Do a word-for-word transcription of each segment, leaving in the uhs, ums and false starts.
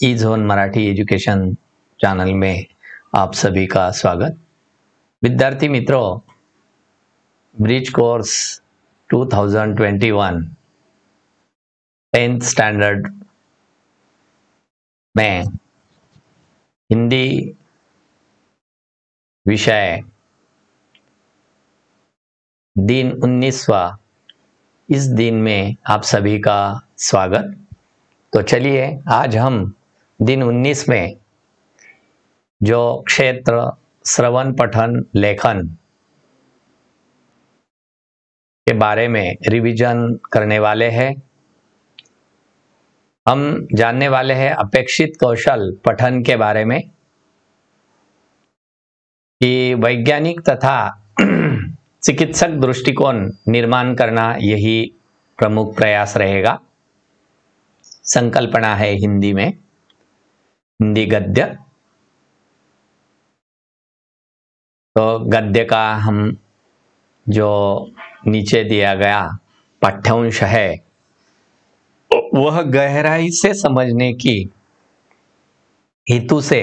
ई zone Marathi education channel में आप सभी का स्वागत। विद्यार्थी मित्रों, ब्रिज कोर्स दो हज़ार इक्कीस टेंथ स्टैंडर्ड में हिंदी विषय दिन उन्नीसवां, इस दिन में आप सभी का स्वागत। तो चलिए आज हम दिन उन्नीस में जो क्षेत्र श्रवण पठन लेखन के बारे में रिवीजन करने वाले हैं। हम जानने वाले हैं अपेक्षित कौशल पठन के बारे में कि वैज्ञानिक तथा चिकित्सक दृष्टिकोण निर्माण करना यही प्रमुख प्रयास रहेगा। संकल्पना है हिंदी में, हिंदी गद्य। तो गद्य का हम जो नीचे दिया गया पाठ्यांश है वह गहराई से समझने की हेतु से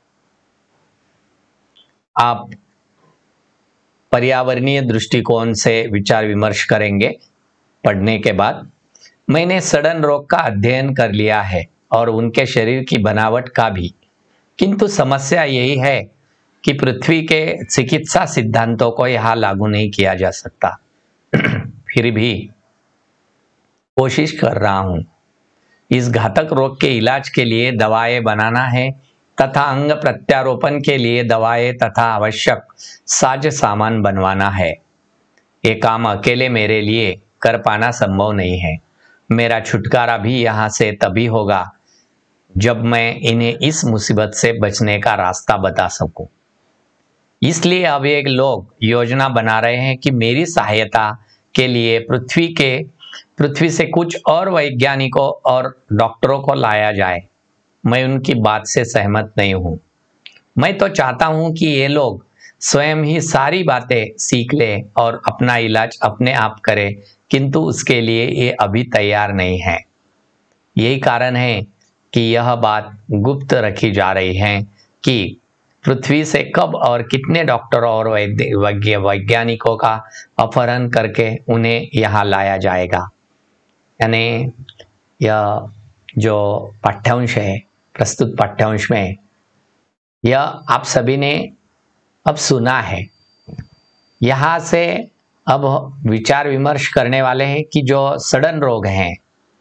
आप पर्यावरणीय दृष्टिकोण से विचार विमर्श करेंगे। पढ़ने के बाद मैंने सड़न रोग का अध्ययन कर लिया है और उनके शरीर की बनावट का भी, किंतु समस्या यही है कि पृथ्वी के चिकित्सा सिद्धांतों को यहाँ लागू नहीं किया जा सकता। फिर भी कोशिश कर रहा हूँ। इस घातक रोग के इलाज के लिए दवाएं बनाना है तथा अंग प्रत्यारोपण के लिए दवाएं तथा आवश्यक साज सामान बनवाना है। ये काम अकेले मेरे लिए कर पाना संभव नहीं है। मेरा छुटकारा भी यहाँ से तभी होगा जब मैं इन्हें इस मुसीबत से बचने का रास्ता बता सकूं। इसलिए अब एक लोग योजना बना रहे हैं कि मेरी सहायता के लिए पृथ्वी के पृथ्वी से कुछ और वैज्ञानिकों और डॉक्टरों को लाया जाए। मैं उनकी बात से सहमत नहीं हूँ। मैं तो चाहता हूँ कि ये लोग स्वयं ही सारी बातें सीख ले और अपना इलाज अपने आप करे, किंतु उसके लिए ये अभी तैयार नहीं है। यही कारण है कि यह बात गुप्त रखी जा रही है कि पृथ्वी से कब और कितने डॉक्टरों और वैज्ञ वैज्ञानिकों का अपहरण करके उन्हें यहाँ लाया जाएगा। यानी यह जो पाठ्यांश है, प्रस्तुत पाठ्यांश में यह आप सभी ने अब सुना है। यहाँ से अब विचार विमर्श करने वाले हैं कि जो सड़न रोग हैं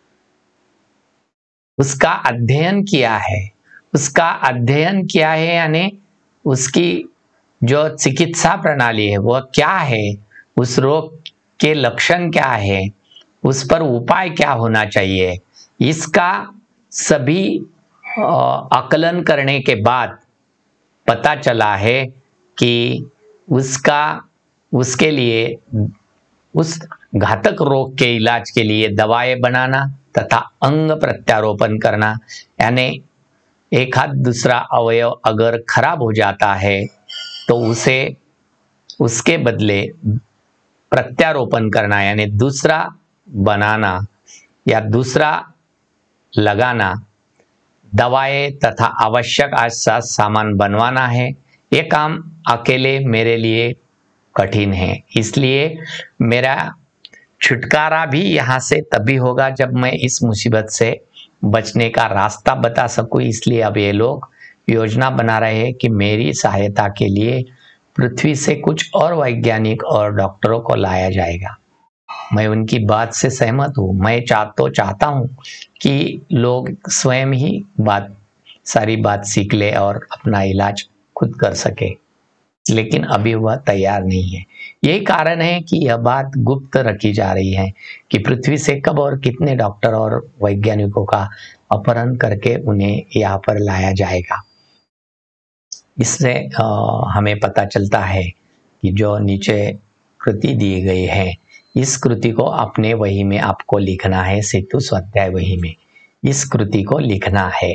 उसका अध्ययन किया है उसका अध्ययन किया है यानी उसकी जो चिकित्सा प्रणाली है वह क्या है, उस रोग के लक्षण क्या है, उस पर उपाय क्या होना चाहिए, इसका सभी आकलन करने के बाद पता चला है कि उसका उसके लिए उस घातक रोग के इलाज के लिए दवाएं बनाना तथा अंग प्रत्यारोपण करना, यानी एक हाथ दूसरा अवयव अगर खराब हो जाता है तो उसे उसके बदले प्रत्यारोपण करना यानी दूसरा बनाना या दूसरा लगाना, दवाएं तथा आवश्यक आसाज सामान बनवाना है। ये काम अकेले मेरे लिए कठिन है। इसलिए मेरा छुटकारा भी यहाँ से तभी होगा जब मैं इस मुसीबत से बचने का रास्ता बता सकूं। इसलिए अब ये लोग योजना बना रहे हैं कि मेरी सहायता के लिए पृथ्वी से कुछ और वैज्ञानिक और डॉक्टरों को लाया जाएगा। मैं उनकी बात से सहमत हूँ। मैं चाह तो चाहता हूँ कि लोग स्वयं ही बात सारी बात सीख ले और अपना इलाज खुद कर सके, लेकिन अभी वह तैयार नहीं है। यही कारण है कि यह बात गुप्त रखी जा रही है कि पृथ्वी से कब और कितने डॉक्टर और वैज्ञानिकों का अपहरण करके उन्हें यहाँ पर लाया जाएगा। इससे हमें पता चलता है कि जो नीचे कृति दी गई है, इस कृति को अपने वही में आपको लिखना है। सेतु स्वाध्याय वही में इस कृति को लिखना है।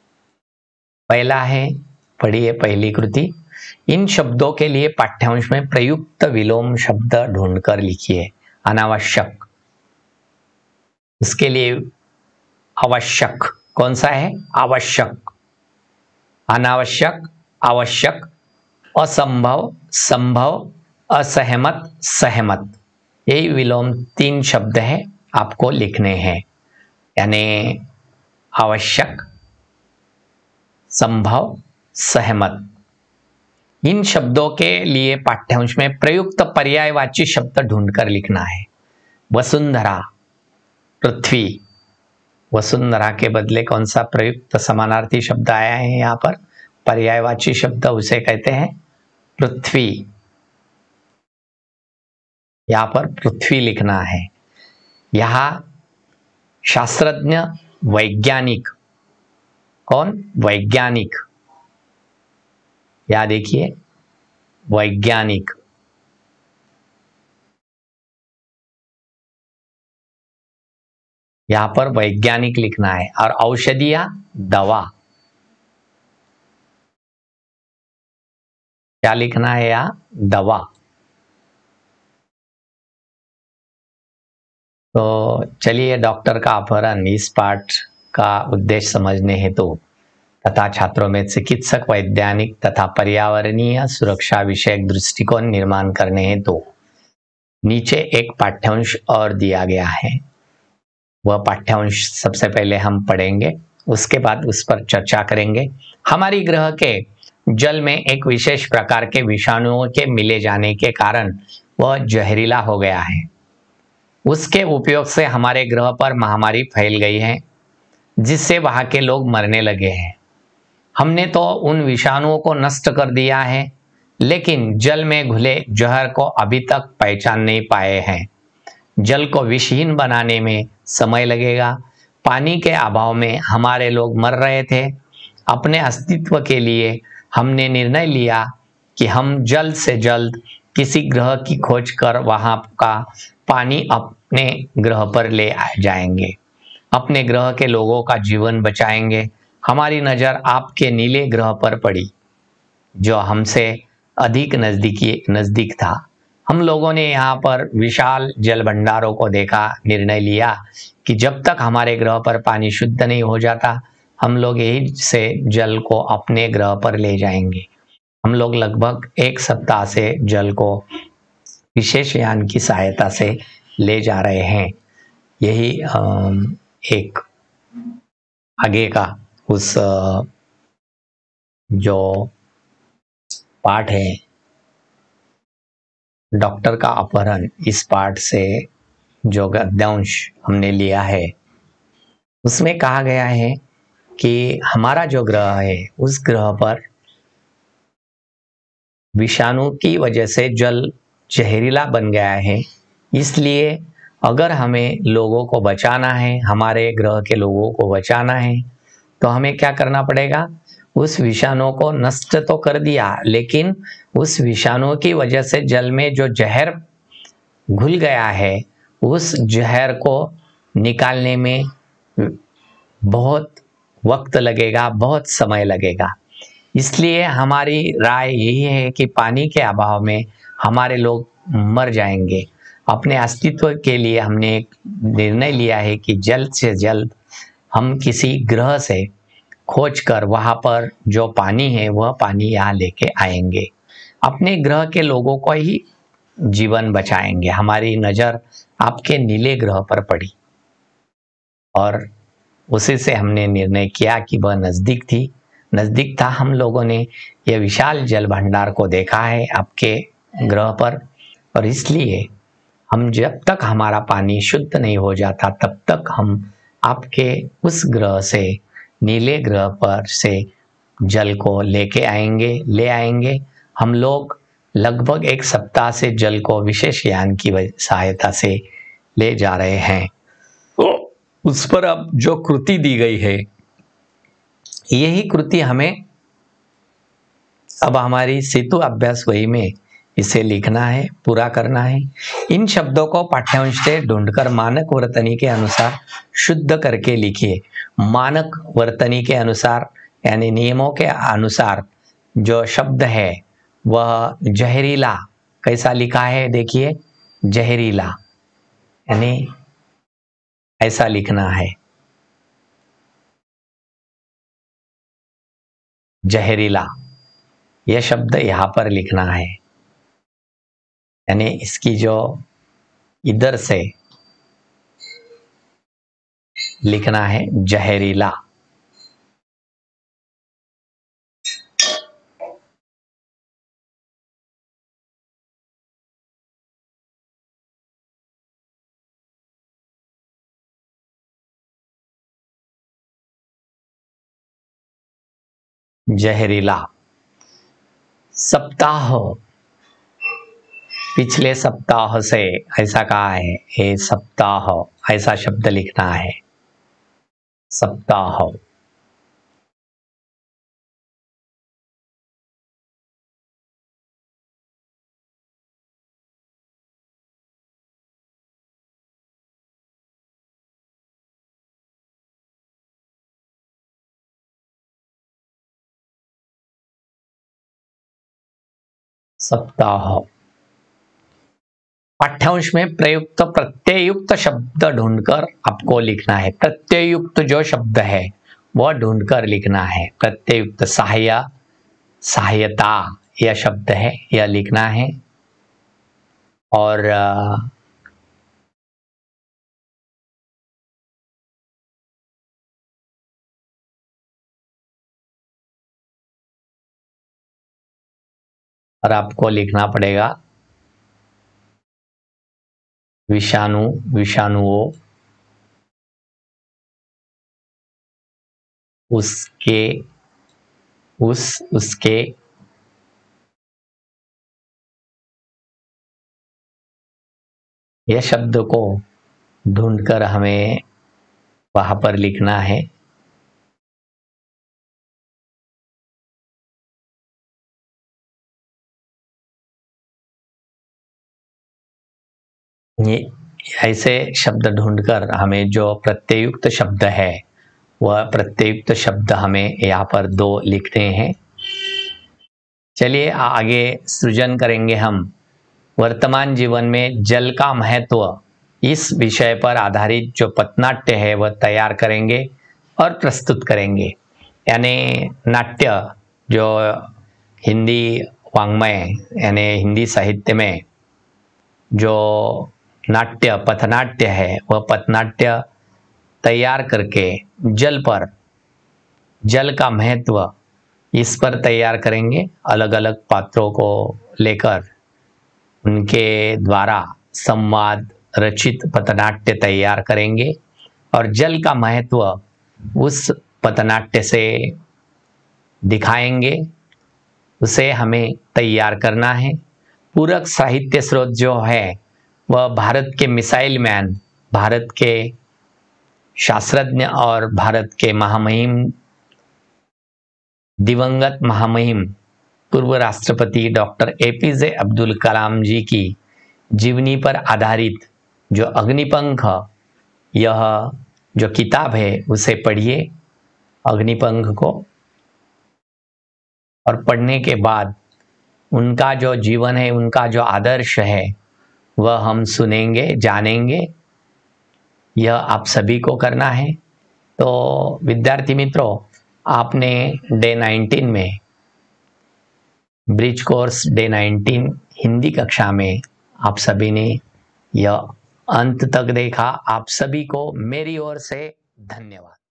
पहला है, पढ़िए पहली कृति। इन शब्दों के लिए पाठ्यांश में प्रयुक्त विलोम शब्द ढूंढकर लिखिए। अनावश्यक, उसके लिए आवश्यक कौन सा है? आवश्यक, अनावश्यक, आवश्यक, असंभव, संभव, असहमत, सहमत। यही विलोम तीन शब्द है, आपको लिखने हैं। यानी आवश्यक, संभव, सहमत। इन शब्दों के लिए पाठ्यांश में प्रयुक्त पर्यायवाची शब्द ढूंढकर लिखना है। वसुंधरा, पृथ्वी। वसुंधरा के बदले कौन सा प्रयुक्त समानार्थी शब्द आया है यहाँ पर? पर्यायवाची शब्द, उसे कहते हैं पृथ्वी। यहाँ पर पृथ्वी लिखना है। यहाँ शास्त्रज्ञ, वैज्ञानिक। कौन? वैज्ञानिक। या देखिए वैज्ञानिक। यहां पर वैज्ञानिक लिखना है। और औषधिया, दवा। क्या लिखना है? या दवा। तो चलिए, डॉक्टर का अपहरण इस पाठ का उद्देश्य समझने हेतु तथा छात्रों में चिकित्सक, वैज्ञानिक तथा पर्यावरणीय सुरक्षा विषयक दृष्टिकोण निर्माण करने हेतु नीचे एक पाठ्यांश और दिया गया है। वह पाठ्यांश सबसे पहले हम पढ़ेंगे, उसके बाद उस पर चर्चा करेंगे। हमारी ग्रह के जल में एक विशेष प्रकार के विषाणुओं के मिले जाने के कारण वह जहरीला हो गया है। उसके उपयोग से हमारे ग्रह पर महामारी फैल गई है, जिससे वहां के लोग मरने लगे हैं। हमने तो उन विषाणुओं को नष्ट कर दिया है, लेकिन जल में घुले जहर को अभी तक पहचान नहीं पाए हैं। जल को विषहीन बनाने में समय लगेगा। पानी के अभाव में हमारे लोग मर रहे थे। अपने अस्तित्व के लिए हमने निर्णय लिया कि हम जल्द से जल्द किसी ग्रह की खोज कर वहां का पानी अपने ग्रह पर ले जाएंगे, अपने ग्रह के लोगों का जीवन बचाएंगे। हमारी नज़र आपके नीले ग्रह पर पड़ी, जो हमसे अधिक नजदीकी नजदीक था। हम लोगों ने यहाँ पर विशाल जल भंडारों को देखा। निर्णय लिया कि जब तक हमारे ग्रह पर पानी शुद्ध नहीं हो जाता, हम लोग यही से जल को अपने ग्रह पर ले जाएंगे। हम लोग लगभग एक सप्ताह से जल को विशेष यान की सहायता से ले जा रहे हैं। यही एक आगे का उस जो पाठ है, डॉक्टर का अपहरण, इस पाठ से जो गद्यांश हमने लिया है, उसमें कहा गया है कि हमारा जो ग्रह है, उस ग्रह पर विषाणु की वजह से जल जहरीला बन गया है। इसलिए अगर हमें लोगों को बचाना है, हमारे ग्रह के लोगों को बचाना है, तो हमें क्या करना पड़ेगा? उस विषाणु को नष्ट तो कर दिया, लेकिन उस विषाणु की वजह से जल में जो जहर घुल गया है, उस जहर को निकालने में बहुत वक्त लगेगा, बहुत समय लगेगा। इसलिए हमारी राय यही है कि पानी के अभाव में हमारे लोग मर जाएंगे। अपने अस्तित्व के लिए हमने एक निर्णय लिया है कि जल्द से जल्द हम किसी ग्रह से खोज कर वहाँ पर जो पानी है, वह पानी यहाँ लेके आएंगे, अपने ग्रह के लोगों को ही जीवन बचाएंगे। हमारी नज़र आपके नीले ग्रह पर पड़ी और उसी से हमने निर्णय किया कि वह नज़दीक थी नज़दीक था। हम लोगों ने यह विशाल जल भंडार को देखा है आपके ग्रह पर, और इसलिए हम जब तक हमारा पानी शुद्ध नहीं हो जाता, तब तक हम आपके उस ग्रह से, नीले ग्रह पर से जल को लेके आएंगे ले आएंगे। हम लोग लगभग एक सप्ताह से जल को विशेष यान की सहायता से ले जा रहे हैं। तो उस पर अब जो कृति दी गई है, यही कृति हमें अब हमारी सेतु अभ्यास वही में इसे लिखना है, पूरा करना है। इन शब्दों को पाठ्यांश से ढूंढकर मानक वर्तनी के अनुसार शुद्ध करके लिखिए। मानक वर्तनी के अनुसार यानी नियमों के अनुसार जो शब्द है वह जहरीला कैसा लिखा है? देखिए, जहरीला यानी ऐसा लिखना है। जहरीला, यह शब्द यहाँ पर लिखना है, यानी इसकी जो इधर से लिखना है जहरीला। जहरीला। सप्ताह, पिछले सप्ताह से ऐसा कहा है, ये सप्ताह ऐसा शब्द लिखना है, सप्ताह। सप्ताह। पाठ्यांश में प्रयुक्त प्रत्ययुक्त शब्द ढूंढकर आपको लिखना है। प्रत्ययुक्त जो शब्द है वह ढूंढकर लिखना है। प्रत्ययुक्त सहाय, सहायता यह शब्द है, यह लिखना है। और और आपको लिखना पड़ेगा विषाणु, विषाणुओं, उसके, उस, उसके, यह शब्द को ढूंढकर हमें वहां पर लिखना है। ये ऐसे शब्द ढूंढकर हमें जो प्रत्ययुक्त शब्द है वह प्रत्ययुक्त शब्द हमें यहाँ पर दो लिखते हैं। चलिए आगे सृजन करेंगे हम। वर्तमान जीवन में जल का महत्व, इस विषय पर आधारित जो पथनाट्य है वह तैयार करेंगे और प्रस्तुत करेंगे। यानी नाट्य जो हिंदी वाङ्मय यानी हिंदी साहित्य में जो नाट्य पथनाट्य है वह पथनाट्य तैयार करके जल पर, जल का महत्व इस पर तैयार करेंगे। अलग अलग पात्रों को लेकर उनके द्वारा संवाद रचित पथनाट्य तैयार करेंगे और जल का महत्व उस पथनाट्य से दिखाएंगे, उसे हमें तैयार करना है। पूरक साहित्य स्रोत जो है वह भारत के मिसाइल मैन, भारत के शास्त्रज्ञ और भारत के महामहिम, दिवंगत महामहिम पूर्व राष्ट्रपति डॉक्टर एपीजे अब्दुल कलाम जी की जीवनी पर आधारित जो अग्निपंख, यह जो किताब है उसे पढ़िए अग्निपंख को, और पढ़ने के बाद उनका जो जीवन है, उनका जो आदर्श है वह हम सुनेंगे, जानेंगे। यह आप सभी को करना है। तो विद्यार्थी मित्रों, आपने डे नाइनटीन में, bridge course day nineteen Hindi कक्षा में आप सभी ने यह अंत तक देखा। आप सभी को मेरी ओर से धन्यवाद।